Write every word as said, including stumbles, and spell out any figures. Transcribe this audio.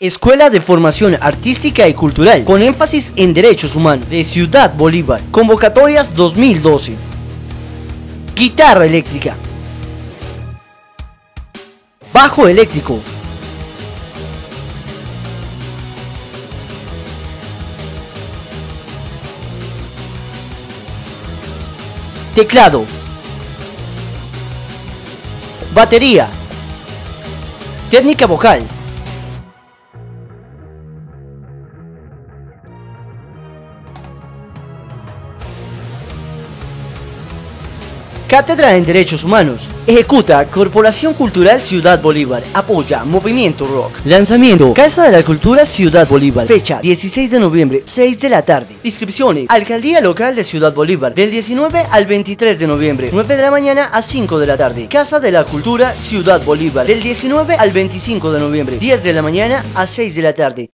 Escuela de Formación Artística y Cultural con énfasis en Derechos Humanos de Ciudad Bolívar. Convocatorias dos mil doce. Guitarra eléctrica. Bajo eléctrico. Teclado. Batería. Técnica vocal. Cátedra en Derechos Humanos. Ejecuta Corporación Cultural Ciudad Bolívar. Apoya Movimiento Rock. Lanzamiento Casa de la Cultura Ciudad Bolívar. Fecha dieciséis de noviembre, seis de la tarde. Inscripciones Alcaldía Local de Ciudad Bolívar. Del diecinueve al veintitrés de noviembre, nueve de la mañana a cinco de la tarde. Casa de la Cultura Ciudad Bolívar. Del diecinueve al veinticinco de noviembre, diez de la mañana a seis de la tarde.